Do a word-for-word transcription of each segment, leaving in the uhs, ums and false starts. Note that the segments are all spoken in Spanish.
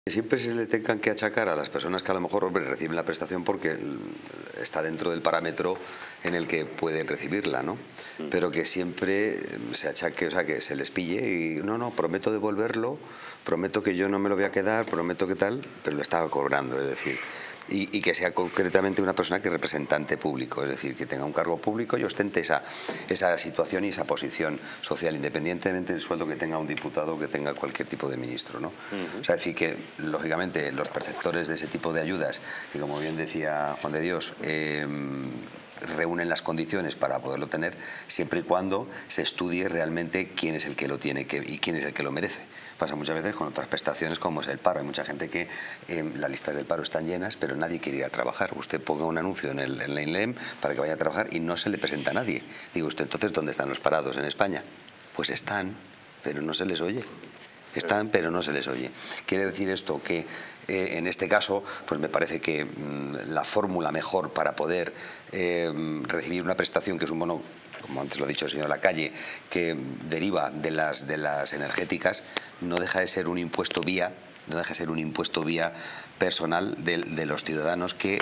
Siempre se le tengan que achacar a las personas que a lo mejor hombre, reciben la prestación porque está dentro del parámetro en el que pueden recibirla, ¿no? Pero que siempre se achaque, o sea, que se les pille y no, no, prometo devolverlo, prometo que yo no me lo voy a quedar, prometo que tal, pero lo estaba cobrando, es decir, y, y que sea concretamente una persona que es representante público, es decir, que tenga un cargo público y ostente esa, esa situación y esa posición social, independientemente del sueldo que tenga un diputado o que tenga cualquier tipo de ministro, ¿no? Uh-huh. O sea, es decir, que lógicamente los perceptores de ese tipo de ayudas, que como bien decía Juan de Dios, eh, reúnen las condiciones para poderlo tener, siempre y cuando se estudie realmente quién es el que lo tiene que, y quién es el que lo merece. Pasa muchas veces con otras prestaciones como es el paro. Hay mucha gente que eh, las listas del paro están llenas, pero nadie quiere ir a trabajar. Usted ponga un anuncio en el, en la I N L E M para que vaya a trabajar y no se le presenta a nadie. Digo usted, entonces, ¿dónde están los parados en España? Pues están, pero no se les oye. Están, pero no se les oye. Quiere decir esto que eh, en este caso, pues me parece que mmm, la fórmula mejor para poder eh, recibir una prestación, que es un bono, como antes lo ha dicho el señor Lacalle, que deriva de las, de las energéticas, no deja de ser un impuesto vía, no deja de ser un impuesto vía personal de, de los ciudadanos que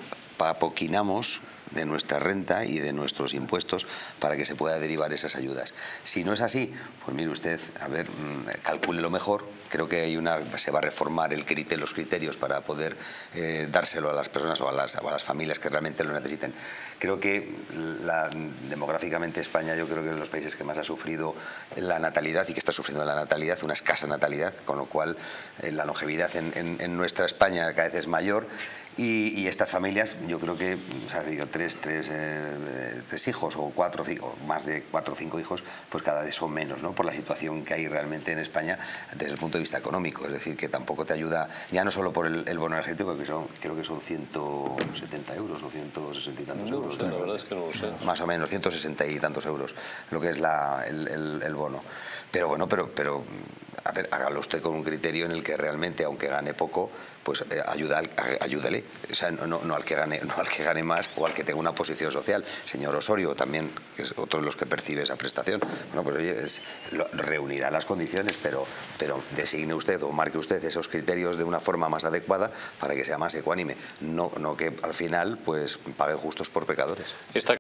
apoquinamos de nuestra renta y de nuestros impuestos para que se pueda derivar esas ayudas. Si no es así, pues mire usted, a ver, calcule lo mejor. Creo que hay una, se va a reformar el criterio, los criterios para poder eh, dárselo a las personas o a las, o a las familias que realmente lo necesiten. Creo que la, demográficamente España, yo creo que es de los países que más ha sufrido la natalidad y que está sufriendo la natalidad, una escasa natalidad, con lo cual eh, la longevidad en, en, en nuestra España cada vez es mayor. Y, y estas familias, yo creo que, o sea, digo, tres, tres, eh, tres hijos o cuatro, o más de cuatro o cinco hijos, pues cada vez son menos, ¿no? Por la situación que hay realmente en España desde el punto de vista económico. Es decir, que tampoco te ayuda, ya no solo por el, el bono energético, que son, creo que son ciento setenta euros o ciento sesenta y tantos no, euros. No, la verdad es que no lo sé. Más o menos, ciento sesenta y tantos euros, lo que es la, el, el, el bono. Pero bueno, pero... pero a ver, hágalo usted con un criterio en el que realmente, aunque gane poco, pues eh, ayuda, ayúdale. O sea, no, no, no, al que gane, no al que gane más o al que tenga una posición social. Señor Osorio, también, que es otro de los que percibe esa prestación, bueno, pues oye, es, lo, reunirá las condiciones, pero, pero designe usted o marque usted esos criterios de una forma más adecuada para que sea más ecuánime. No, no que al final pues pague justos por pecadores. Esta